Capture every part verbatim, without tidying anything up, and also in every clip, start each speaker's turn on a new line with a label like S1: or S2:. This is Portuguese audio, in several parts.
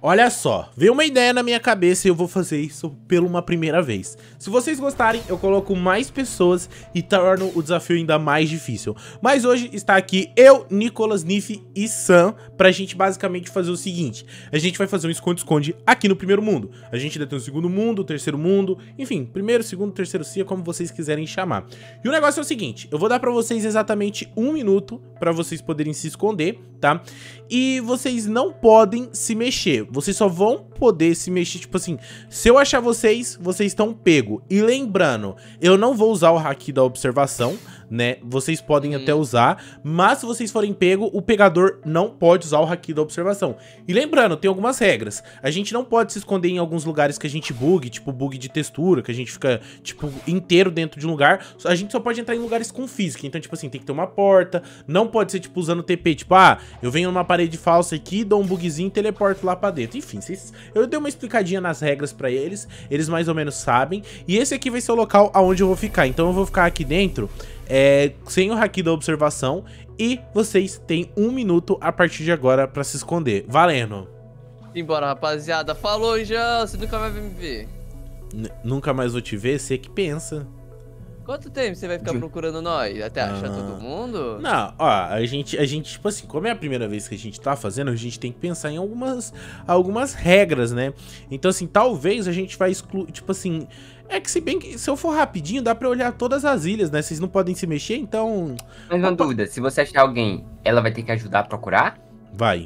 S1: Olha só, veio uma ideia na minha cabeça e eu vou fazer isso pela uma primeira vez. Se vocês gostarem, eu coloco mais pessoas e torno o desafio ainda mais difícil. Mas hoje está aqui eu, Nicolas, Nif e Sam pra gente basicamente fazer o seguinte. A gente vai fazer um esconde-esconde aqui no primeiro mundo. A gente ainda tem o segundo mundo, o terceiro mundo, enfim, primeiro, segundo, terceiro cia, como vocês quiserem chamar. E o negócio é o seguinte, eu vou dar pra vocês exatamente um minuto pra vocês poderem se esconder, tá? E vocês não podem se mexer. Vocês só vão poder se mexer, tipo assim, se eu achar vocês, vocês estão pego. E lembrando, eu não vou usar o haki da observação, né? Vocês podem hum. até usar, mas se vocês forem pego, o pegador não pode usar o haki da observação. E lembrando, tem algumas regras. A gente não pode se esconder em alguns lugares que a gente bugue, tipo bug de textura, que a gente fica, tipo, inteiro dentro de um lugar. A gente só pode entrar em lugares com física. Então, tipo assim, tem que ter uma porta, não pode ser, tipo, usando T P, tipo, ah, eu venho numa parede falsa aqui, dou um bugzinho e teleporto lá pra dentro. Enfim, vocês, eu dei uma explicadinha nas regras pra eles, eles mais ou menos sabem. E esse aqui vai ser o local aonde eu vou ficar. Então eu vou ficar aqui dentro, é, sem o haki da observação. E vocês têm um minuto a partir de agora pra se esconder. Valendo!
S2: Embora, rapaziada. Falou, João. Você nunca vai me ver.
S1: N nunca mais vou te ver? Você que pensa.
S2: Quanto tempo você vai ficar procurando nós? Até achar
S1: ah.
S2: todo mundo?
S1: Não, ó, a gente, a gente, tipo assim, como é a primeira vez que a gente tá fazendo, a gente tem que pensar em algumas, algumas regras, né? Então, assim, talvez a gente vai excluir, tipo assim, é que se bem que, se eu for rapidinho, dá pra olhar todas as ilhas, né? Vocês não podem se mexer, então...
S3: Mas uma Opa. dúvida, se você achar alguém, ela vai ter que ajudar a procurar?
S1: Vai.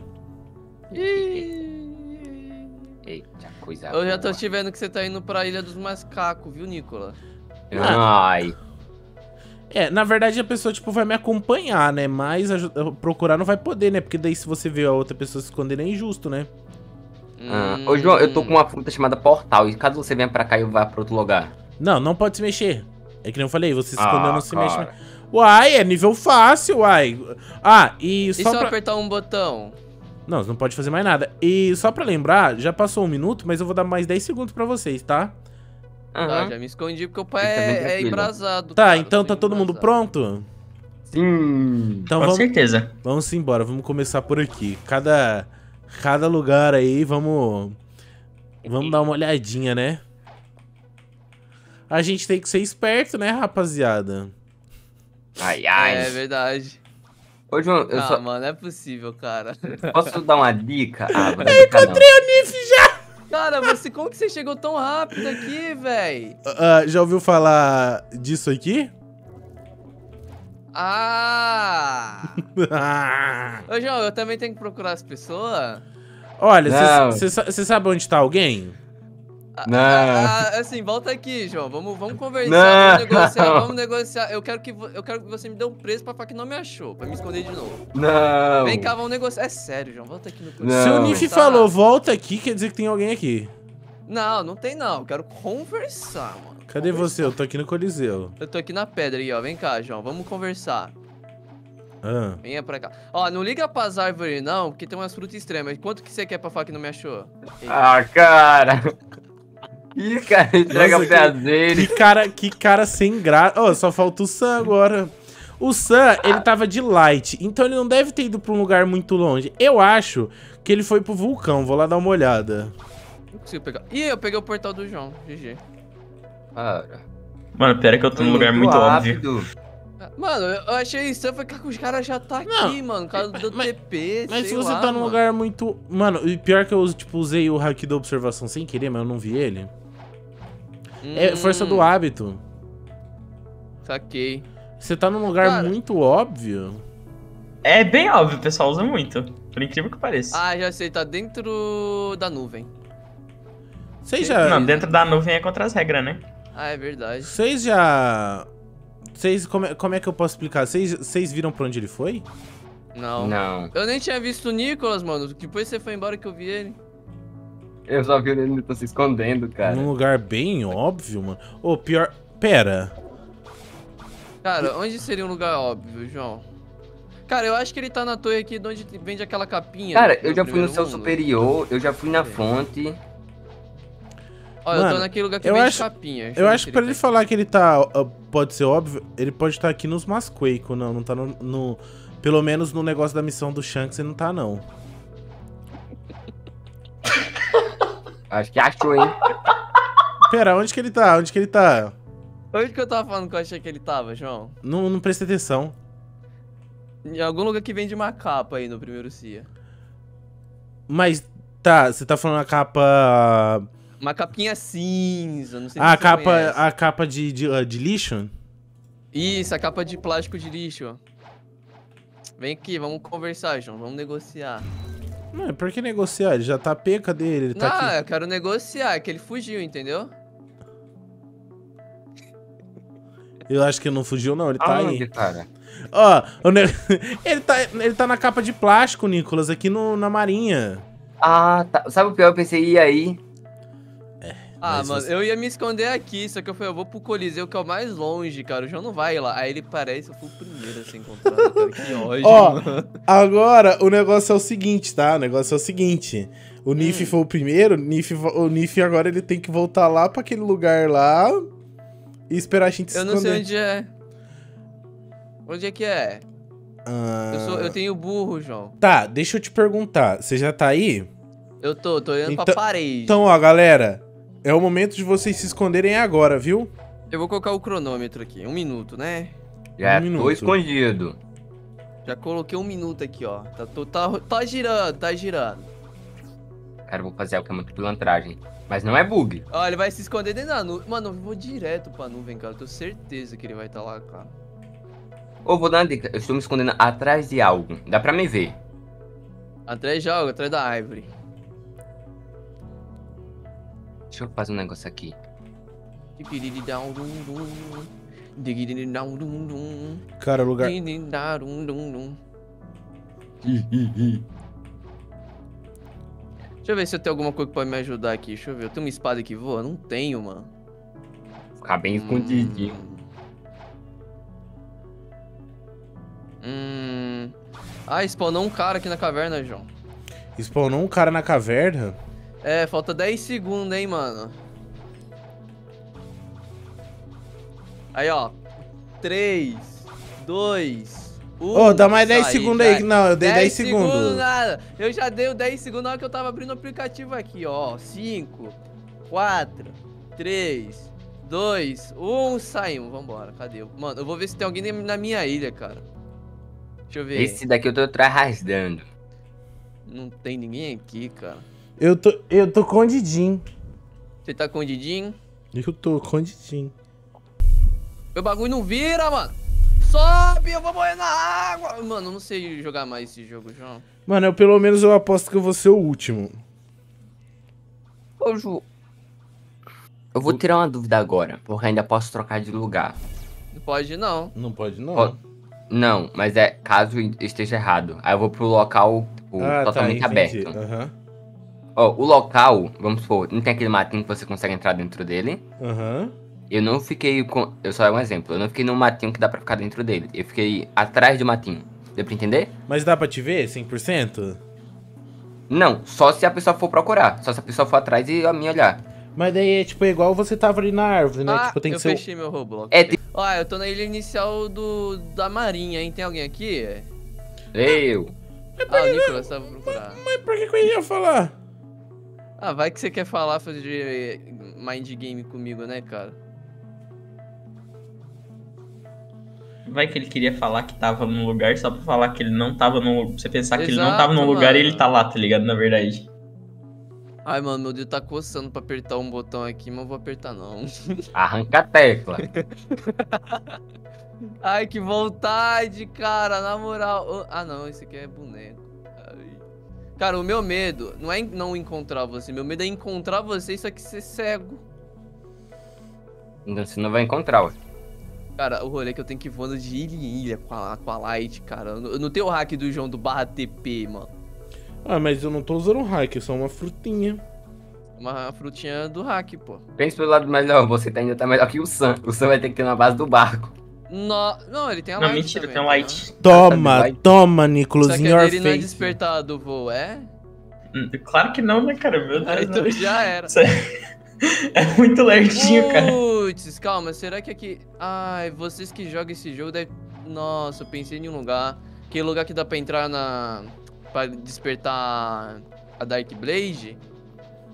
S3: Eita, coisa
S2: Eu
S3: boa.
S2: já tô te vendo que você tá indo pra Ilha dos Macacos, viu, Nicolas?
S3: Ai.
S1: É, na verdade a pessoa, tipo, vai me acompanhar, né? Mas procurar não vai poder, né? Porque daí se você vê a outra pessoa se esconder, é injusto, né?
S3: Ah, hum... Ô, João, eu tô com uma fruta chamada Portal. E caso você venha pra cá, eu vá pra outro lugar.
S1: Não, não pode se mexer. É que nem eu falei, você se
S3: ah,
S1: escondeu, não se
S3: cara.
S1: mexe. Uai, é nível fácil, uai. Ah, e só
S2: E se eu
S1: pra...
S2: apertar um botão?
S1: Não, você não pode fazer mais nada. E só pra lembrar, já passou um minuto, mas eu vou dar mais dez segundos pra vocês, tá?
S2: Uhum. Tá, já me escondi porque o pai é, é embrasado.
S1: Tá,
S2: cara,
S1: então tá todo
S2: embrasado.
S1: mundo pronto?
S3: Sim.
S1: Então
S4: com
S1: vamos,
S4: certeza.
S1: Vamos embora, vamos começar por aqui. Cada, cada lugar aí, vamos... Vamos dar uma olhadinha, né? A gente tem que ser esperto, né, rapaziada?
S3: Ai, ai.
S2: É verdade.
S3: Ô, João, eu
S2: ah,
S3: só...
S2: mano, é possível, cara.
S3: Posso dar uma dica? Ah, vou dar
S1: eu
S3: dica,
S1: encontrei não. o Nif já!
S2: Cara, você, como que você chegou tão rápido aqui, velho?
S1: Uh, já ouviu falar disso aqui?
S2: Ah! Ô, João, eu também tenho que procurar as pessoas?
S1: Olha, você sabe onde tá alguém?
S3: Não.
S2: Ah, ah, assim, volta aqui, João. Vamos, vamos conversar, vamos negociar, vamos negociar. Eu quero, que, eu quero que você me dê um preço pra falar que não me achou, pra me esconder de novo.
S3: Não.
S2: Vem cá, vamos negociar. É sério, João, volta aqui no
S3: não.
S1: Se o Nif falou volta aqui, quer dizer que tem alguém aqui.
S2: Não, não tem não. Eu quero conversar, mano.
S1: Cadê
S2: conversar.
S1: você? Eu tô aqui no Coliseu.
S2: Eu tô aqui na pedra aí, ó. Vem cá, João. Vamos conversar.
S1: Ah.
S2: Venha pra cá. Ó, não liga pras árvores não, porque tem umas frutas extremas. Quanto que você quer pra falar que não me achou? Ei.
S3: Ah, cara. Ih, cara, entrega prazer.
S1: Que cara, que cara sem graça. Ó, oh, só falta o Sam agora. O Sam, ele tava de light, então ele não deve ter ido pra um lugar muito longe. Eu acho que ele foi pro vulcão. Vou lá dar uma olhada.
S2: Não consigo pegar. Ih, eu peguei o portal do João. G G.
S3: Cara.
S4: Mano, pera que eu tô num lugar muito óbvio.
S2: Mano, eu achei isso, eu falei que os caras já tá aqui,
S1: não,
S2: mano, por causa do
S1: mas,
S2: T P,
S1: Mas
S2: sei
S1: se você
S2: lá,
S1: tá num
S2: mano.
S1: lugar muito... Mano, e pior que eu, tipo, usei o haki da observação sem querer, mas eu não vi ele. Hum, é força do hábito.
S2: Saquei.
S1: Você tá num lugar
S2: cara,
S1: muito óbvio.
S4: É bem óbvio, o pessoal usa muito. Por incrível que pareça.
S2: Ah, já sei, tá dentro da nuvem.
S1: Vocês já...
S4: Não, dentro da nuvem é contra as regras, né?
S2: Ah, é verdade.
S1: Vocês já... Vocês, como, é, como é que eu posso explicar? Vocês viram pra onde ele foi?
S2: Não.
S3: Não.
S2: Eu nem tinha visto o Nicolas, mano. Depois você foi embora que eu vi ele.
S3: Eu só vi ele tá se escondendo, cara.
S1: Num lugar bem óbvio, mano. Ô, oh, pior... Pera.
S2: Cara, onde seria um lugar óbvio, João? Cara, eu acho que ele tá na torre aqui de onde vende aquela capinha.
S3: Cara, eu já fui no céu
S2: mundo.
S3: superior, eu já fui na fonte.
S2: Ó,
S1: Mano,
S2: eu tô naquele lugar que
S1: eu
S2: vende
S1: acho,
S2: capinha. Deixa
S1: Eu
S2: ver
S1: acho
S2: se
S1: que pra
S2: ele
S1: ele
S2: tá
S1: falar que ele tá... Uh, pode ser óbvio, ele pode estar aqui nos Masquaco, não. Não tá no, no... Pelo menos no negócio da missão do Shanks ele não tá, não.
S3: Acho que achou, hein?
S1: Pera, onde que ele tá? Onde que ele tá?
S2: Onde que eu tava falando que eu achei que ele tava, João?
S1: Não, não prestei atenção.
S2: Em algum lugar que vende uma capa aí no primeiro C I A.
S1: Mas, tá, você tá falando a capa...
S2: Uma capinha cinza, não sei
S1: Ah,
S2: se
S1: a
S2: você
S1: capa,
S2: conhece.
S1: a capa de, de, de lixo?
S2: Isso, a capa de plástico de lixo. Vem aqui, vamos conversar, João. Vamos negociar.
S1: Não, por que negociar? Ele já tá peca dele, ele tá
S2: Não,
S1: aqui.
S2: eu quero negociar, é que ele fugiu, entendeu?
S1: Eu acho que ele não fugiu, não, ele tá
S3: Aonde,
S1: aí.
S3: cara?
S1: Ó, o ne- ele, tá, ele tá na capa de plástico, Nicolas, aqui no, na marinha.
S3: Ah, tá. Sabe o pior? Eu pensei, e aí?
S2: Ah,
S1: Mas
S2: mano,
S1: você-
S2: eu ia me esconder aqui, só que eu falei, eu vou pro Coliseu, que é o mais longe, cara. O João não vai lá. Aí ele parece, eu fui o primeiro a ser encontrado, cara. Que ódio,
S1: Ó,
S2: mano.
S1: agora o negócio é o seguinte, tá? O negócio é o seguinte. O Nif
S2: Hum.
S1: foi o primeiro, o Nif, o Nif agora ele tem que voltar lá pra aquele lugar lá e esperar a gente se
S2: Eu não
S1: esconder.
S2: sei onde é. Onde é que é?
S1: Ah,
S2: Eu, sou, eu tenho burro, João.
S1: Tá, deixa eu te perguntar. Você já tá aí?
S2: Eu tô, tô olhando
S1: Então-
S2: pra parede.
S1: Então, ó, galera. É o momento de vocês se esconderem agora, viu?
S2: Eu vou colocar o cronômetro aqui, um minuto, né?
S3: Já
S1: Um
S3: tô
S1: minuto.
S3: escondido.
S2: Já coloquei um minuto aqui, ó. Tá, tô- tá, tá girando, tá girando.
S3: Cara, eu vou fazer algo que é muito pilantragem. Mas não é bug.
S2: Ó, ele vai se esconder dentro da nuvem. Mano, eu vou direto pra nuvem, cara. Eu tenho certeza que ele vai estar lá, cara.
S3: Ou vou dar uma dica. Eu estou me escondendo atrás de algo. Dá pra me ver.
S2: Atrás de algo, atrás da árvore.
S3: Deixa eu fazer um negócio aqui.
S1: Cara, o lugar.
S2: Deixa eu ver se eu tenho alguma coisa que pode me ajudar aqui. Deixa eu ver. Eu tenho uma espada que voa? Não tenho, mano.
S3: Ficar bem escondidinho.
S2: Hum. Ah, spawnou um cara aqui na caverna, João.
S1: Spawnou um cara na caverna.
S2: É, falta dez segundos, hein, mano. Aí, ó. três, dois, um.
S1: Ô, dá mais dez
S2: Sai,
S1: segundos
S2: já-
S1: aí. Não, eu dei dez segundos.
S2: nada. Eu já dei o dez segundos na hora que eu tava abrindo o aplicativo aqui, ó. cinco, quatro, três, dois, um. Saímos, vambora. Cadê? Mano, eu vou ver se tem alguém na minha ilha, cara. Deixa eu ver.
S3: Esse daqui eu tô arrastando.
S2: Não tem ninguém aqui, cara.
S1: Eu tô, eu tô condidinho.
S2: Você tá com o Didinho?
S1: Eu tô condidinho.
S2: Meu bagulho não vira, mano. Sobe, eu vou morrer na água. Mano, eu não sei jogar mais esse jogo, João.
S1: Mano, eu pelo menos eu aposto que eu vou ser o último.
S3: Ô, Ju. Eu vou tirar uma dúvida agora, porque ainda posso trocar de lugar.
S2: Não pode, não.
S1: Não pode, não.
S3: Ó, Não, mas é caso esteja errado. Aí eu vou pro local tipo,
S1: Ah,
S3: totalmente
S1: tá, entendi.
S3: aberto.
S1: Aham.
S3: Ó, o local, vamos supor, não tem aquele matinho que você consegue entrar dentro dele.
S1: Aham.
S3: Eu não fiquei com. Eu só é um exemplo. Eu não fiquei num matinho que dá pra ficar dentro dele. Eu fiquei atrás do matinho. Deu pra entender?
S1: Mas dá pra te ver cem por cento?
S3: Não, só se a pessoa for procurar. Só se a pessoa for atrás e a mim olhar.
S1: Mas daí é tipo é igual você tava ali na árvore, né?
S2: Ah,
S1: tipo, tem
S2: eu
S1: que ser. o-
S2: fechei meu Roblox.
S3: É, tipo,
S2: Ó, eu tô na ilha inicial do da Marinha, hein? Tem alguém aqui?
S3: eu.
S2: Ah, o Nicolas tava procurando.
S1: Mas por que que eu ia falar?
S2: Ah, vai que você quer falar, fazer mind game comigo, né, cara?
S4: Vai que ele queria falar que tava num lugar só pra falar que ele não tava num lugar. Você pensar que ele não
S2: Exato,
S4: tava num lugar e
S2: mano.
S4: ele tá lá, tá ligado? Na verdade.
S2: Ai, mano, meu dedo tá coçando pra apertar um botão aqui, mas eu vou apertar não.
S3: Arranca a tecla.
S2: Ai, que vontade, cara, na moral. Oh, ah, não, esse aqui é boneco. Ai. Cara, o meu medo não é não encontrar você, meu medo é encontrar você e só que ser cego.
S3: Então você não vai encontrar, ué.
S2: Cara, o rolê é que eu tenho que ir voando de ilha em ilha com a, com a Light, cara. Eu não, eu não tenho o hack do João do barra T P, mano.
S1: Ah, mas eu não tô usando hack, é só uma frutinha.
S2: Uma frutinha do hack, pô.
S3: Pense pelo lado melhor, você tá- ainda tá melhor que o Sam. O Sam vai ter que ter na base do barco.
S2: No... Não, ele tem a
S4: Não,
S2: Light
S4: mentira,
S2: também,
S4: tem um
S2: tá
S4: light.
S1: Toma,
S3: vai.
S1: toma, Nicolas,
S2: Só
S1: in
S2: que
S1: your
S2: ele não é
S1: face.
S2: despertar do voo, é?
S4: Hum, Claro que não, né, cara? Meu Deus.
S2: Ah, então
S4: né?
S2: já era.
S4: Isso é... é muito lertinho, cara.
S2: Putz, calma, será que aqui... Ai, vocês que jogam esse jogo devem... Nossa, eu pensei em um lugar. Que lugar que dá pra entrar na... Pra despertar a Dark Blade.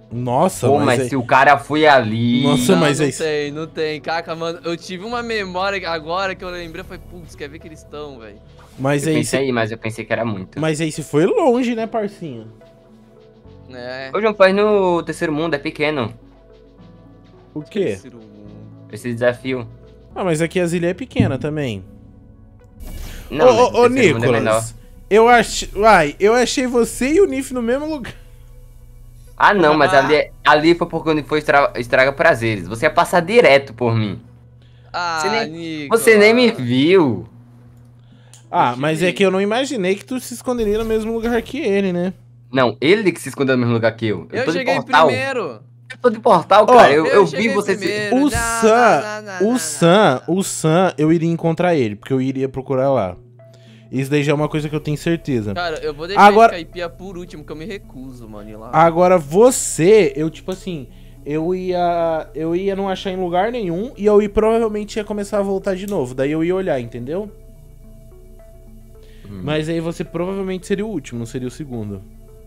S1: Nossa,
S3: Pô,
S1: mas,
S3: mas
S1: é-
S3: se o cara foi ali...
S1: Nossa,
S2: Não,
S1: mas
S2: não
S1: é isso.
S2: tem, não tem. Caca, mano, eu tive uma memória agora que eu lembrei, foi, putz, quer ver que eles estão, velho.
S1: Mas
S3: Eu
S1: aí,
S3: pensei
S1: cê-
S3: aí, mas eu pensei que era muito.
S1: mas aí você foi longe, né, parcinho?
S2: É.
S3: Ô, João, faz no terceiro mundo, é pequeno.
S1: O quê?
S2: Terceiro mundo.
S3: Esse desafio.
S1: Ah, mas aqui as ilhas é pequena também.
S3: Não, mas
S1: ô,
S3: o
S1: ô, ô
S3: terceiro mundo é menor.
S1: Nicolas, eu achei... Uai, eu achei você e o Nif no mesmo lugar.
S3: Ah, não, mas ali, ali foi porque onde foi estra- estraga prazeres. Você ia passar direto por mim.
S2: Ah,
S3: Você nem-
S2: Nicolas.
S3: Você nem me viu.
S1: Ah,
S2: Eu
S1: mas
S2: tive-
S1: é que eu não imaginei que tu se esconderia no mesmo lugar que ele, né?
S3: Não, ele que se escondeu no mesmo lugar que eu.
S2: Eu
S3: tô de
S2: cheguei
S3: portal.
S2: primeiro.
S3: Eu tô de portal,
S1: Ó,
S3: cara. eu eu vi
S2: cheguei
S3: você se...
S2: primeiro.
S1: O
S2: Não,
S1: Sam,
S2: não, não, não,
S1: o
S2: não,
S1: Sam,
S2: não.
S1: o Sam, eu iria encontrar ele, porque eu iria procurar lá. Isso daí já é uma coisa que eu tenho certeza.
S2: Cara, eu vou deixar
S1: Agora-
S2: esse caipia por último, que eu me recuso, mano, ir lá.
S1: Agora você, eu tipo assim, eu ia, eu ia não achar em lugar nenhum e eu ia, provavelmente ia começar a voltar de novo. Daí eu ia olhar, entendeu?
S3: Hum.
S1: Mas aí você provavelmente seria o último, não seria o segundo.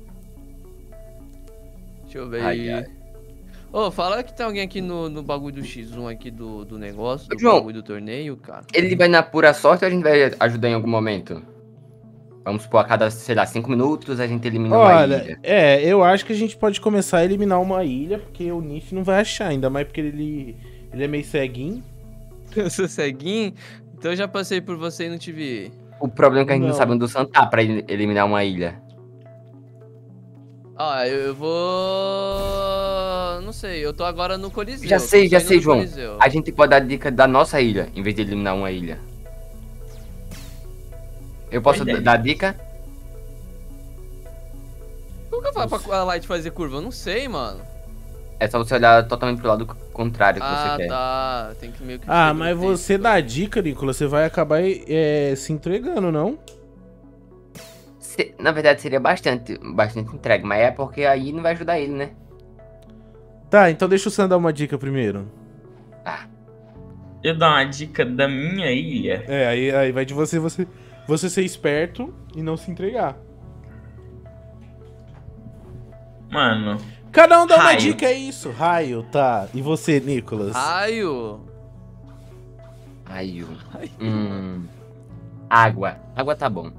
S2: Deixa eu ver
S3: Ai,
S2: aí.
S3: ai.
S2: Ô, fala que tem alguém aqui no, no bagulho do xis um aqui do, do negócio, do
S3: João.
S2: bagulho do torneio, cara.
S3: Ele vai na pura sorte ou a gente vai ajudar em algum momento? Vamos supor, a cada, sei lá, cinco minutos a gente elimina uma
S1: Olha,
S3: ilha.
S1: é, eu acho que a gente pode começar a eliminar uma ilha, porque o Nif não vai achar, ainda mais porque ele, ele é meio ceguinho.
S2: Eu sou ceguinho, então eu já passei por você e não te vi.
S3: O problema é que a gente não,
S1: Não.
S3: sabe onde o Sam tá pra ele- eliminar uma ilha.
S2: Ah, eu, eu vou... Não sei, eu tô agora no Coliseu.
S3: Já
S2: tô
S3: sei, já
S2: saindo
S3: sei,
S2: do
S3: João.
S2: Coliseu.
S3: A gente pode dar dica da nossa ilha, em vez de eliminar uma ilha. Eu posso
S4: Boa ideia.
S3: dar dica?
S2: Como que eu faço pra a Light fazer curva? Eu não sei, mano.
S3: É só você olhar totalmente pro lado contrário que
S2: Ah,
S3: você quer.
S2: tá. Tem que meio que...
S1: Ah,
S2: seguir
S1: mas
S2: o
S1: você
S2: texto.
S1: dá dica, Nicolas, você vai acabar é, se entregando, não?
S3: Se- na verdade, seria bastante, bastante entregue, mas é porque aí não vai ajudar ele, né?
S1: Tá, então deixa o Sam dar uma dica primeiro.
S4: Eu dar uma dica da minha ilha.
S1: É, aí, aí vai de você, você, você ser esperto e não se entregar.
S4: Mano,
S1: Cada um dá uma
S4: Raio.
S1: dica, é isso. Raio, tá. E você, Nicolas?
S2: Raio.
S3: Aí, hum, água. Água tá bom.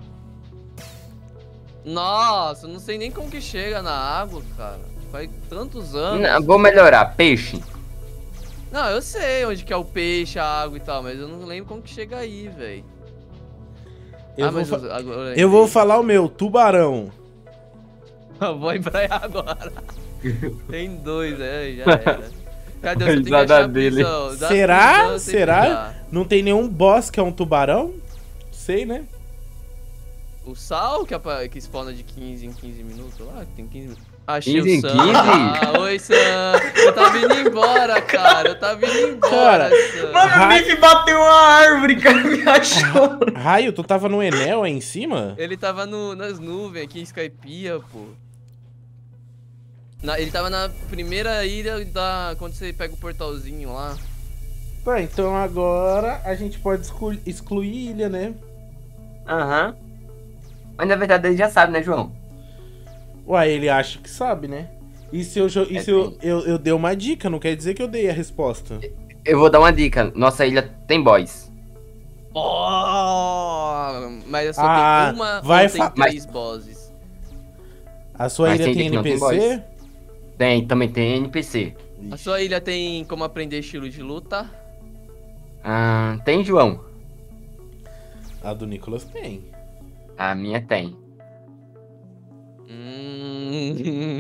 S2: Nossa, eu não sei nem como que chega na água, cara. Faz tantos anos.
S3: Não, vou melhorar. Peixe.
S2: Não, eu sei onde que é o peixe, a água e tal, mas eu não lembro como que chega aí, velho.
S1: Eu,
S2: Ah,
S1: vou,
S2: mas
S1: fa-
S2: eu, agora
S1: eu vou falar o meu, tubarão.
S2: Eu vou empraiar agora. Tem dois, é, já era. Cadê? Você tem que
S3: Risada
S2: achar a
S3: dele.
S2: prisão. Da
S1: Será?
S2: prisão, eu sei que
S1: Será?
S2: dá.
S1: Não tem nenhum boss que é um tubarão? Sei, né?
S2: O sal que, apa- que spawna de quinze em quinze minutos lá, que tem quinze minutos. Achei
S3: quinze em
S2: o Sam.
S3: quinze?
S2: Ah, oi, Sam. Eu tava indo embora, cara. Eu tava indo embora,
S1: Cara,
S2: Sam.
S4: mano,
S1: Ra-
S4: o Biff bateu uma árvore, cara, me achou.
S1: Raio, tu tava no Enel aí em cima?
S2: Ele tava no, nas nuvens aqui, em Skypiea, pô. Na- ele tava na primeira ilha da. Quando você pega o portalzinho lá.
S1: Tá, então agora a gente pode exclu- excluir ilha, né?
S3: Aham. Mas na verdade ele já sabe, né, João?
S1: Uai, ele acha que sabe, né? E se, eu, jo- e
S3: É,
S1: se eu, eu, eu dei uma dica, não quer dizer que eu dei a resposta.
S3: Eu vou dar uma dica. Nossa ilha tem boys.
S2: Oh, mas só
S1: Ah,
S2: tem uma
S1: vai
S2: ou tem
S1: fa-
S2: três bosses?
S1: A sua
S3: Mas
S1: ilha
S3: tem
S1: tem
S3: que não tem
S1: N P C?
S3: Tem, também tem N P C.
S2: A sua ilha tem como aprender estilo de luta?
S3: Ah, tem, João?
S1: A do Nicolas tem.
S3: A minha tem.
S2: Hum.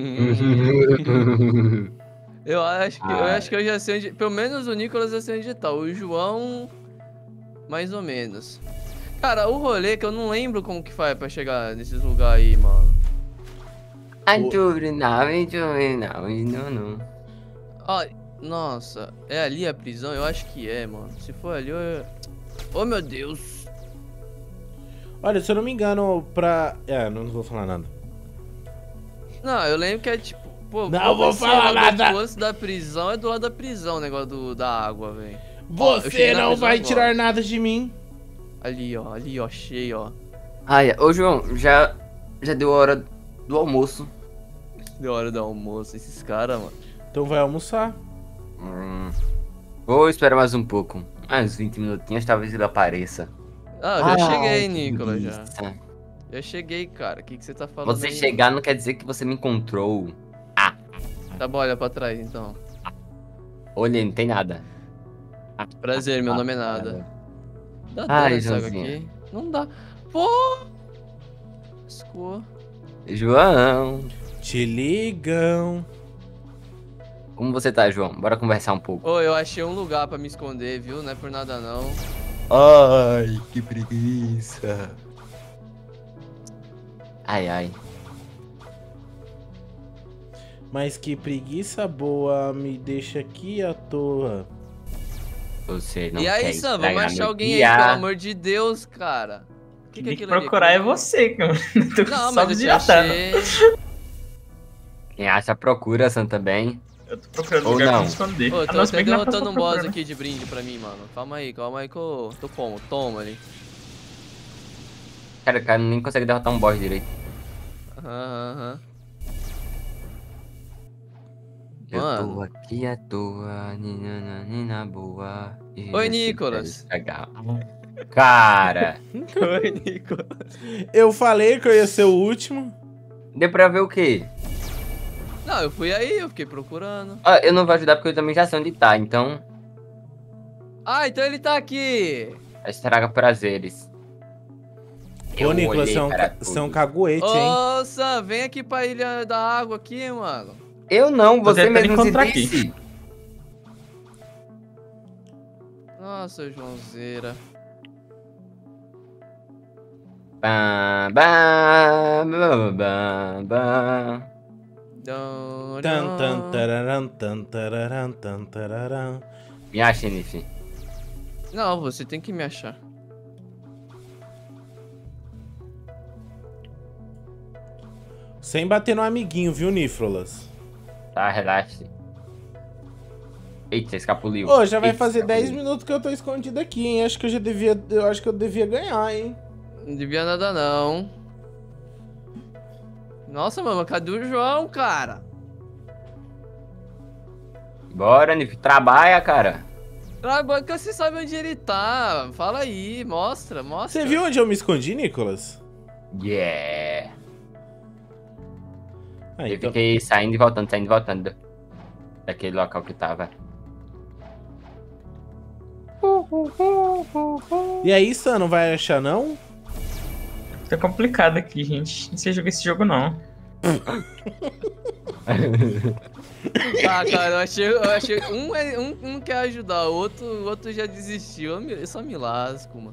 S2: eu acho que eu
S3: Ah.
S2: acho que eu já sei onde. Pelo menos o Nicolas já sei onde tá. O João. Mais ou menos. Cara, o rolê que eu não lembro como que faz pra chegar nesses lugares aí, mano.
S3: Aventura, não, aventura, não, não, não.
S2: Ó, nossa, é ali a prisão? Eu acho que é, mano. Se for ali, eu. Oh meu Deus!
S1: Olha, se eu não me engano, pra... É, não vou falar nada.
S2: Não, eu lembro que é tipo. Pô,
S1: Não
S2: pô,
S1: vou
S2: esse
S1: falar
S2: negócio
S1: nada.
S2: do poço da prisão é do lado da prisão o negócio do, da água, velho. Ó, eu
S1: Você
S2: cheguei na
S1: não
S2: prisão
S1: vai
S2: agora.
S1: tirar nada de mim.
S2: Ali, ó, ali, ó, cheio, ó.
S3: Ai, ô João, já, já deu a hora do almoço.
S2: Deu hora do almoço, esses caras, mano.
S1: Então vai almoçar.
S3: Hum. Vou esperar mais um pouco. Mais vinte minutinhos, talvez ele apareça.
S2: Ah, eu já
S3: Ah,
S2: cheguei,
S3: que
S2: Nicolas, já.
S3: delícia.
S2: Já cheguei, cara. O que, que você tá falando
S3: Você
S2: aí,
S3: chegar não quer dizer que você me encontrou.
S2: mano? Tá bom, olha pra trás, então.
S3: Olha, não tem nada.
S2: Prazer, meu nome é nada. Dá
S3: Ai,
S2: dano essa água
S3: Joãozinho.
S2: aqui? Não dá. Pô! Escou.
S3: João.
S1: Te ligam.
S3: Como você tá, João? Bora conversar um pouco.
S2: Ô, eu achei um lugar pra me esconder, viu? Não é por nada, não.
S3: Ai, que preguiça. Ai, ai.
S1: Mas que preguiça boa, me deixa aqui à toa.
S3: Você não
S2: E aí,
S3: quer
S2: Sam, vamos
S3: estragar
S2: achar
S3: meu
S2: alguém
S3: dia.
S2: aí, pelo amor de Deus, cara. O que, que é
S4: Tem que
S2: aquilo ali?
S4: procurar é
S2: Aquilo ali?
S4: você, cara. Tô
S2: Não,
S4: só
S2: mas eu te
S4: desgastando.
S2: achei.
S3: Quem acha, procura, Sam, também.
S4: Eu tô procurando
S3: Ou
S4: lugar pra
S3: não.
S4: me esconder.
S2: Ô,
S4: Ah,
S2: tô
S4: não, se
S2: até
S4: bem que não é pra
S2: derrotando um
S4: procurar.
S2: boss aqui de brinde pra mim, mano. Calma aí, calma aí que eu tô como? Toma ali.
S3: Cara, o cara nem consegue derrotar um boss direito.
S2: Aham, aham.
S3: Eu tô
S2: Mano.
S3: aqui à toa, nina, nina boa. e
S2: Oi,
S3: você
S2: Nicolas.
S3: quer estragar. Cara,
S2: Oi, Nicolas.
S1: Eu falei que eu ia ser o último.
S3: deu pra ver o quê?
S2: Não, eu fui aí, eu fiquei procurando.
S3: Ó, eu não vou ajudar porque eu também já sei onde tá, então
S2: Ah, então ele tá aqui.
S3: estraga prazeres.
S1: Ô, Nicolas,
S3: olhei
S1: você é um,
S3: para
S1: ca- você é um
S3: tudo.
S1: caguete, hein?
S2: Ô, Sam, vem aqui pra ilha da água aqui, mano.
S3: Eu não,
S4: Tô
S3: você
S4: tentando
S3: mesmo se
S4: encontrar aqui.
S3: disse.
S2: Nossa, Joãozeira.
S3: Bam, bam, bam, bam, bam.
S2: Dão,
S1: Tan,
S2: dão.
S1: tan, tararam, tan, tararam, tan, tararam.
S3: Me acha, Nifi.
S2: Não, você tem que me achar.
S1: Sem bater no amiguinho, viu, Nífrolas?
S3: Tá, relaxe. Eita, escapuliu.
S1: Ô, já vai
S3: Eita,
S1: fazer dez
S3: escapuliu.
S1: minutos que eu tô escondido aqui, hein? Acho que eu já devia. Eu acho que eu devia ganhar, hein?
S2: Não devia nada, não. Nossa, mano, cadê o João, cara?
S3: Bora, Nifi, trabalha, cara.
S2: Ah, mas que você sabe onde ele tá. Fala aí, mostra, mostra.
S1: Você viu onde eu me escondi, Nicolas?
S3: Yeah.
S1: Aí,
S3: Eu
S1: então-
S3: fiquei saindo e voltando, saindo e voltando daquele local que tava.
S1: E aí, Sam, não vai achar, não?
S4: Tá complicado aqui, gente. Não sei jogar esse jogo, não.
S2: Ah, cara, eu achei. Eu achei um, é- um, um quer ajudar, o outro, o outro já desistiu. Eu, me- eu só me lasco, mano.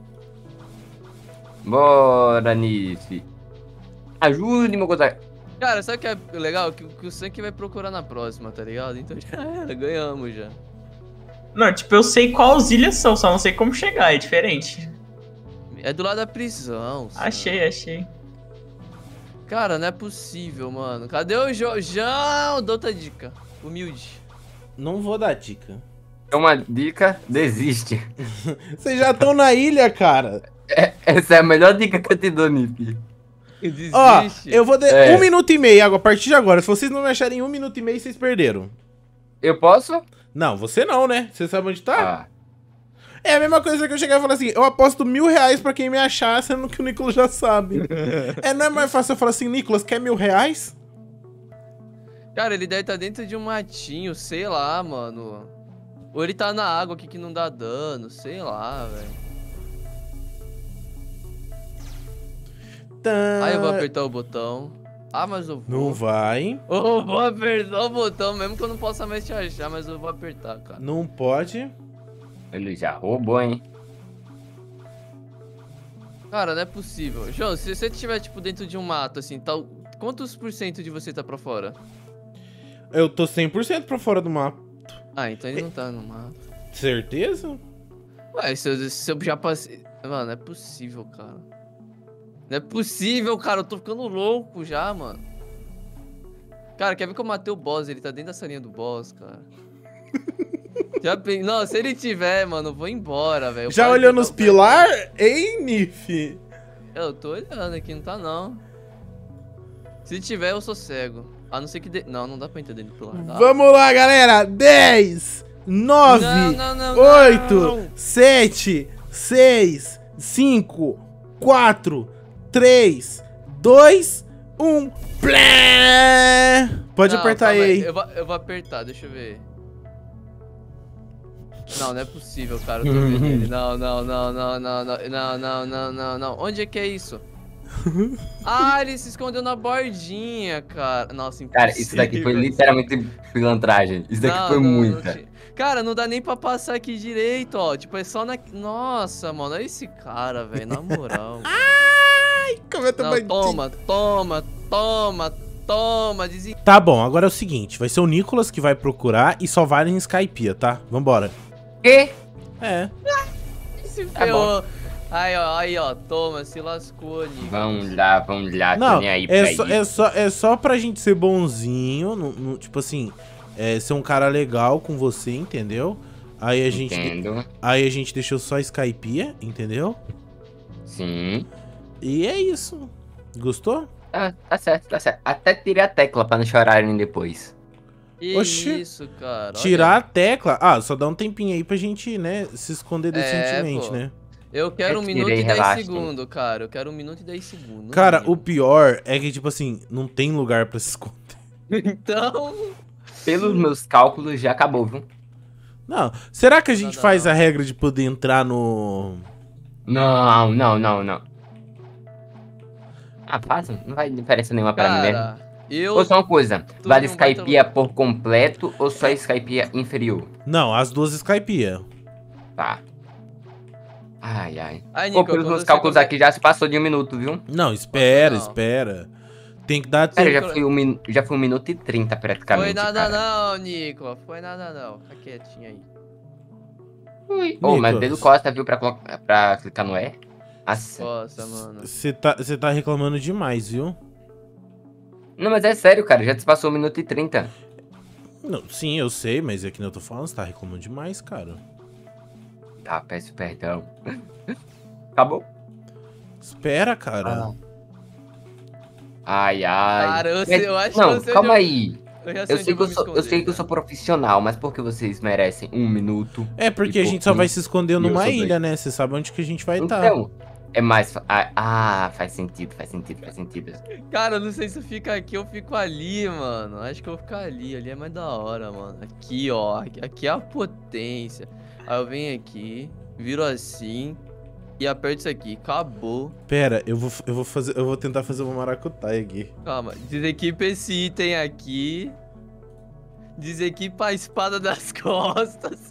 S3: Bora, Nifi. Ajude, meu coisa.
S2: Cara, sabe o que é legal? Que, que o Sank vai procurar na próxima, tá ligado? Então já era, ganhamos já.
S4: Não, tipo, eu sei quais ilhas são, só não sei como chegar, é diferente.
S2: É do lado da prisão. Sam.
S4: Achei, achei.
S2: Cara, não é possível, mano. Cadê o Jo- João? Dou outra dica. Humilde.
S1: Não vou dar dica.
S3: É uma dica, desiste.
S1: Vocês já estão na ilha, cara.
S3: Essa é a melhor dica que eu te dou, Nifi.
S2: Desiste.
S1: Ó, eu vou dar
S3: É.
S1: um minuto e meio agora, a partir de agora. Se vocês não me acharem em um minuto e meio, vocês perderam.
S3: Eu posso?
S1: Não, você não, né? Você sabe onde tá?
S3: Ah.
S1: É a mesma coisa que eu chegar e falar assim, eu aposto mil reais pra quem me achar, sendo que o Nicolas já sabe. É, não é mais fácil eu falar assim, Nicolas, quer mil reais?
S2: Cara, ele deve estar dentro de um matinho, sei lá, mano. Ou ele tá na água aqui que não dá dano, sei lá, velho.
S1: Tá.
S2: Aí eu vou apertar o botão. Ah, mas eu vou.
S1: Não vai,
S2: Eu vou apertar o botão, mesmo que eu não possa mais te achar, mas eu vou apertar, cara.
S1: não pode.
S3: Ele já roubou, hein?
S2: Cara, não é possível. João, se você estiver, tipo, dentro de um mato, assim, tal... quantos por cento de você tá pra fora?
S1: Eu tô cem por cento pra fora do mapa.
S2: Ah, então ele não tá no mato.
S1: Certeza?
S2: Ué, se eu, se eu já passei... Mano, não é possível, cara. Não é possível, cara. Eu tô ficando louco já, mano. Cara, quer ver que eu matei o boss? Ele tá dentro da salinha do boss, cara. Já pe... Não, se ele tiver, mano, eu vou embora, velho. Eu
S1: Já
S2: paro de
S1: olhou
S2: jogar
S1: nos
S2: o-
S1: pilar? Hein, Nif?
S2: Eu tô olhando aqui, não tá não. Se tiver, eu sou cego. A não ser que... De... Não, não dá pra entender pelo lado. Ah.
S1: Vamos lá, galera. dez, nove,
S2: Não, não, não,
S1: oito,
S2: não.
S1: sete, seis, cinco, quatro, três, dois, um. Plé! Pode
S2: Não,
S1: apertar
S2: calma
S1: aí.
S2: Eu vou, eu vou apertar, deixa eu ver. Não, não é possível, cara. Eu tô vendo ele. Não, não, não, não, não, não, não, não, não, não, não. Onde é que é isso? Ah, ele se escondeu na bordinha, cara. Nossa, impossível.
S3: Cara, isso daqui foi literalmente pilantragem. Isso daqui
S2: Não,
S3: foi
S2: não,
S3: muita.
S2: não tinha- Cara, não dá nem pra passar aqui direito, ó. Tipo, é só na... Nossa, mano, olha esse cara, velho, na moral.
S1: Ai, como eu tô
S2: Não,
S1: bandido.
S2: toma, toma, toma, toma, desen...
S1: Tá bom, agora é o seguinte. Vai ser o Nicolas que vai procurar e só vale em Skypiea, tá? Vambora.
S3: Quê?
S1: É.
S2: Se
S3: Tá
S2: ferrou. Aí, ó, aí, ó, toma, se lascou, Nico.
S3: Vamos lá, vamos lá, tô
S1: Não,
S3: nem aí
S1: é
S3: pra
S1: só,
S3: isso.
S1: é, só, é só pra gente ser bonzinho, no, no- tipo assim, é, ser um cara legal com você, entendeu? Aí a gente,
S3: Entendo.
S1: aí a gente deixou só Skypiea, entendeu?
S3: Sim.
S1: E é isso. Gostou?
S3: Tá, tá certo, tá certo. Até tirei a tecla pra não chorarem depois.
S2: Que
S1: Oxi.
S2: isso, cara. olha.
S1: Tirar a tecla. Ah, só dá um tempinho aí pra gente, né, se esconder decentemente,
S2: pô.
S1: né?
S2: Eu quero um
S3: Retirei,
S2: minuto e dez
S3: relaxem.
S2: segundos, cara. Eu quero um minuto e dez segundos.
S1: Cara, o
S2: mínimo.
S1: pior é que, tipo assim, não tem lugar pra se esconder.
S2: Então...
S3: Pelos meus cálculos, já acabou, viu?
S1: Não, será que a gente
S2: Não, não,
S1: faz
S2: não.
S1: a regra de poder entrar no...
S3: Não, não, não, não. Ah, passa. Não vai diferença nenhuma pra mim mesmo.
S2: Cara, eu...
S3: Ou só uma coisa,
S2: tô
S3: vale
S2: num baita
S3: Skypiea por completo ou só Skypiea inferior?
S1: Não, as duas Skypiea.
S3: Tá. Ai, ai.
S2: Ai,
S3: Pô,
S2: Nico,
S3: pelos
S2: quando
S3: meus
S2: você
S3: cálculos
S2: come-
S3: aqui já se passou de um minuto, viu?
S1: Não, espera,
S2: Não.
S1: espera. Tem que dar
S3: Cara,
S1: tempo.
S3: já foi um, min... já foi um minuto e trinta praticamente,
S2: Foi nada
S3: cara.
S2: não, Nico. Foi nada não. Fica quietinho aí.
S3: Ô, mas
S1: Nicolas.
S3: dedo Costa, viu, pra, colo- pra clicar no E? Nossa.
S2: Nossa, mano.
S1: Você tá, você tá reclamando demais, viu?
S3: Não, mas é sério, cara, já se passou um minuto e trinta.
S1: Não, sim, eu sei, mas é que nem eu tô falando, você tá reclamando demais, cara.
S3: Tá, peço perdão. Acabou?
S1: Espera, cara.
S3: Ai, ai.
S2: Cara, eu sei-
S3: Mas-
S2: eu acho
S3: Não,
S2: que você
S3: calma
S2: já-
S3: aí.
S2: Eu já sei
S3: Eu
S2: onde
S3: sei, que eu,
S2: vou me
S3: sou, eu
S2: esconder,
S3: sei que eu sou
S2: cara.
S3: profissional, mas por que vocês merecem um minuto?
S1: É porque
S3: E
S1: a gente só
S3: pouquinho.
S1: vai se esconder
S3: E eu
S1: numa
S3: sou
S1: ilha,
S3: dois.
S1: né? Você sabe onde que a gente vai estar.
S3: Então, é mais... fa- Ah, ah, faz sentido, faz sentido, faz sentido.
S2: Cara, eu não sei se eu fico aqui ou fico ali, mano. Acho que eu vou ficar ali. Ali é mais da hora, mano. Aqui, ó. Aqui, aqui é a potência. Aí eu venho aqui, viro assim e aperto isso aqui. Acabou.
S1: Pera, eu vou, eu vou fazer, eu vou tentar fazer uma maracutaia aqui.
S2: Calma. Desequipa esse item aqui. Desequipa a espada das costas.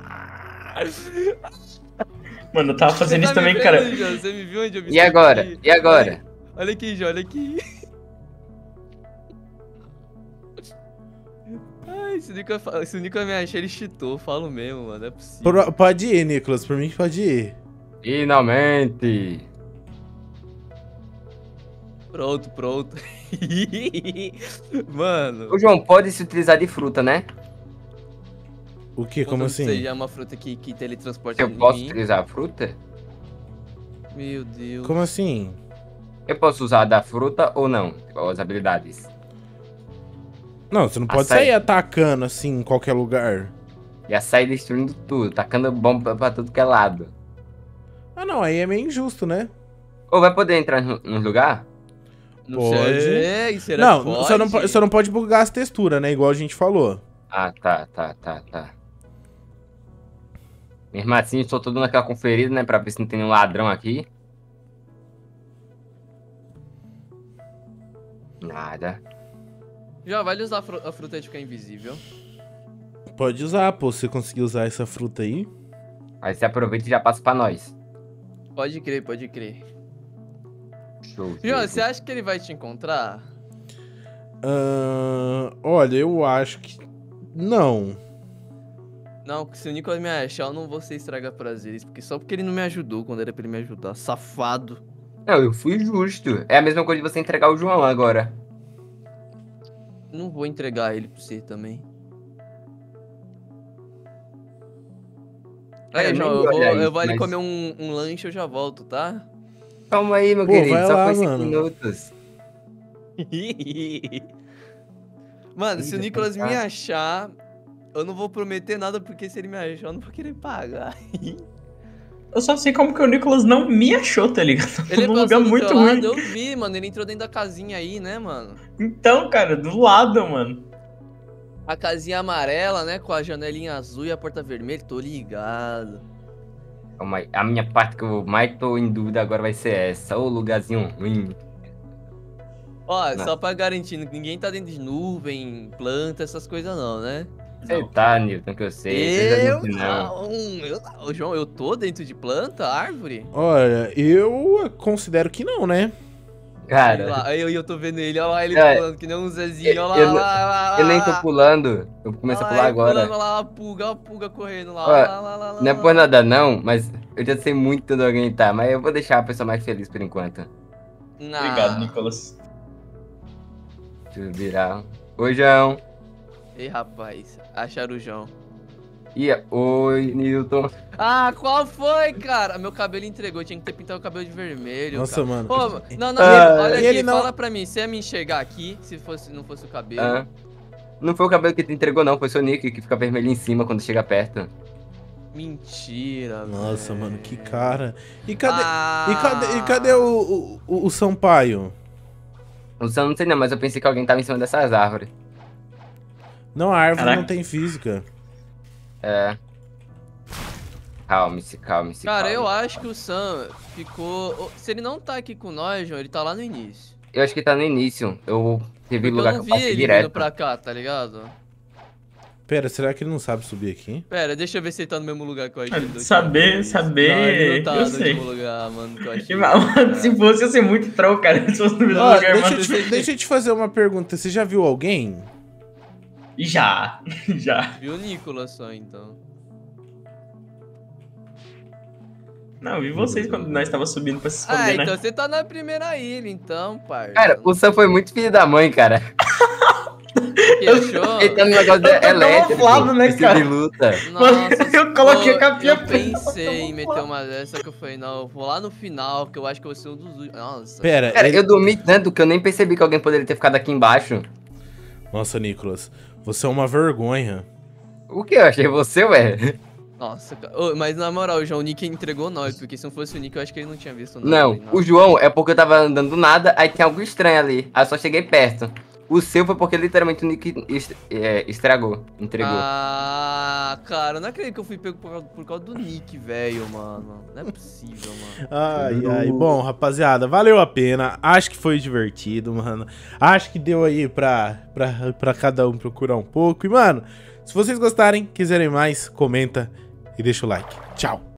S4: Mano, eu tava fazendo
S2: Você
S4: isso
S2: tá me
S4: também,
S2: vendo,
S4: cara.
S2: João? Você me viu onde eu me
S3: E agora?
S2: escondi?
S3: E agora?
S2: Olha aqui, João, olha aqui. Ai, se o Nico, fa- se o Nico me achar, ele cheatou. Falo mesmo, mano. Não é possível.
S1: Pro- pode ir, Nicolas, por mim pode ir.
S3: Finalmente!
S2: Pronto, pronto. Mano.
S3: Ô, João, pode se utilizar de fruta, né?
S1: O que? Como
S2: Isso aí
S1: assim?
S2: é uma fruta que, que teletransporta
S3: Eu
S2: em
S3: posso
S2: mim.
S3: utilizar a fruta?
S2: Meu Deus.
S1: Como assim?
S3: Eu posso usar da fruta ou não? As habilidades.
S1: Não, você não pode
S3: Açaí.
S1: sair atacando assim em qualquer lugar.
S3: Já sai destruindo tudo, tacando bomba pra tudo que é lado.
S1: Ah, não, aí é meio injusto, né?
S3: Ou vai poder entrar no, no lugar?
S2: Não
S1: Pode.
S2: sei, será
S1: Não,
S2: que pode?
S1: só não, po- só não pode bugar as texturas, né? Igual a gente falou.
S3: Ah, tá, tá, tá, tá. Mesmo assim, estou todo naquela conferida, né? Pra ver se não tem nenhum ladrão aqui. Nada.
S2: Já vale usar a, fru a fruta de ficar invisível.
S1: Pode usar, pô. Se você conseguir usar essa fruta aí.
S3: Aí você aproveita e já passa pra nós.
S2: Pode crer, pode crer.
S3: Show.
S2: João,
S3: show,
S2: você
S3: show.
S2: acha que ele vai te encontrar?
S1: Ahn, olha, eu acho que. Não.
S2: Não, se o Nicolas me achar, eu não vou ser estragar prazeres. Porque só porque ele não me ajudou quando era pra ele me ajudar. Safado.
S3: Não, eu fui justo. É a mesma coisa de você entregar o João agora.
S2: Não vou entregar ele pra você também.
S3: Cara,
S2: Aí,
S3: eu
S2: João,
S3: nem
S2: eu
S3: ia
S2: vou,
S3: olhar
S2: eu
S3: isso,
S2: vou ali
S3: mas-
S2: comer um, um lanche e eu já volto, tá?
S3: Calma aí, meu
S1: Pô,
S3: querido.
S1: vai
S3: Só
S1: lá,
S3: foi cinco
S1: mano.
S3: minutos.
S2: Mano, se o
S3: Ih,
S2: Nicolas me
S3: tá.
S2: achar, eu não vou prometer nada, porque se ele me achar, eu não vou querer pagar.
S4: Eu só sei como que o Nicolas não me achou, tá ligado?
S2: Ele
S4: Num
S2: passou
S4: lugar
S2: do
S4: muito
S2: teu
S4: ruim.
S2: lado, eu vi, mano. Ele entrou dentro da casinha aí, né, mano?
S4: Então, cara, do lado, mano.
S2: A casinha amarela, né, com a janelinha azul e a porta vermelha, tô ligado.
S3: Calma aí. A minha parte que eu mais tô em dúvida agora vai ser essa. Ô, lugarzinho ruim.
S2: Ó,
S3: Não.
S2: só pra garantir, ninguém tá dentro de nuvem, planta, essas coisas não, né?
S3: Você tá, Newton, que eu sei.
S2: Eu
S3: Você não.
S2: não, eu não. João, eu tô dentro de planta, árvore?
S1: Olha, eu considero que não, né?
S2: Sei
S3: Cara,
S2: lá, aí eu, eu tô vendo ele, olha lá ele
S3: É,
S2: pulando, que nem um Zezinho, olha lá,
S3: eu,
S2: olha lá, olha lá,
S3: eu nem
S2: olha
S3: tô
S2: lá.
S3: pulando. Eu começo a
S2: Olha
S3: pular
S2: lá, ele
S3: agora.
S2: pulando, olha lá, a pulga, olha a pulga correndo lá,
S3: Ó,
S2: olha lá, lá, lá, lá,
S3: Não é
S2: lá.
S3: por nada não, mas eu já sei muito onde alguém tá. Mas eu vou deixar a pessoa mais feliz por enquanto.
S4: Obrigado,
S2: Nah.
S4: Nicolas.
S3: Deixa eu virar. Oi, João.
S2: Ei, rapaz, acharam o João.
S3: Ih, oi, Newton.
S2: Ah, qual foi, cara? Meu cabelo entregou, tinha que ter pintado o cabelo de vermelho.
S1: Nossa,
S2: cara.
S1: mano.
S2: Pô, não, não,
S3: Ah,
S2: olha aqui,
S1: ele não-
S2: fala pra mim, você ia me enxergar aqui, se fosse, não fosse o cabelo?
S3: Ah, não foi o cabelo que te entregou, não. Foi seu nick que fica vermelho em cima quando chega perto.
S2: Mentira,
S1: Nossa,
S2: velho.
S1: mano, que cara. E cadê,
S2: Ah.
S1: e cadê, e cadê o, o, o Sampaio?
S3: Eu só não sei não, mas eu pensei que alguém tava em cima dessas árvores.
S1: Não, a árvore
S4: Caraca.
S1: não tem física.
S3: É. Calme-se, calme-se.
S2: Cara, eu
S3: calme-se.
S2: acho que o Sam ficou... Se ele não tá aqui com nós, João, ele tá lá no início.
S3: Eu acho que tá no início. Eu teve
S2: Porque eu
S3: lugar
S2: não
S3: que
S2: vi
S3: eu passei
S2: ele
S3: direto.
S2: vindo pra cá, tá ligado?
S1: Pera, será que ele não sabe subir aqui?
S2: Pera, deixa eu ver se ele tá no mesmo lugar que eu achei. da última
S4: Saber,
S2: vez.
S4: saber,
S2: Não, ele não tá
S4: eu
S2: no
S4: sei.
S2: último lugar, mano, que eu achei.
S4: Mano, se fosse, ia ser muito troll, cara. Se fosse no mesmo
S1: Ó,
S4: lugar,
S1: deixa,
S4: mano.
S1: eu te, deixa eu te fazer uma pergunta. Você já viu alguém?
S4: Já, já.
S2: Viu o Nicolas só, então.
S4: Não, eu vi vocês quando nós tava subindo pra se
S2: Ah,
S4: esconder,
S2: então
S4: né?
S2: você tá na primeira ilha, então, parça.
S3: Cara, o Sam foi muito filho da mãe, cara.
S2: que achou?
S3: Ele tá no negócio
S4: Eu tô
S3: elétrico.
S4: camuflado, né,
S3: esse
S4: cara?
S3: de luta.
S2: Nossa,
S4: eu coloquei
S2: pô,
S4: a capinha
S2: Eu
S4: preta.
S2: pensei em meter uma dessa, que eu falei, não, eu vou lá no final, que eu acho que eu vou ser um dos últimos. Nossa.
S1: Pera,
S3: Cara,
S1: ele-
S3: eu dormi tanto que eu nem percebi que alguém poderia ter ficado aqui embaixo.
S1: Nossa, Nicolas, você é uma vergonha.
S3: O que eu achei você, ué?
S2: Nossa, cara. Ô, mas na moral, João, o Nick entregou nós, porque se não fosse o Nick, eu acho que ele não tinha visto nada.
S3: Não,
S2: ali,
S3: o João é porque eu tava andando do nada, aí tinha algo estranho ali. Aí eu só cheguei perto. O seu foi porque literalmente o Nick est- é, estragou, entregou.
S2: Ah, cara, eu não acredito que eu fui pego por causa, por causa do Nick, velho, mano. Não é possível, mano.
S1: Ai, ai. Bom, rapaziada, valeu a pena. Acho que foi divertido, mano. Acho que deu aí pra, pra, pra cada um procurar um pouco. E, mano, se vocês gostarem, quiserem mais, comenta e deixa o like. Tchau.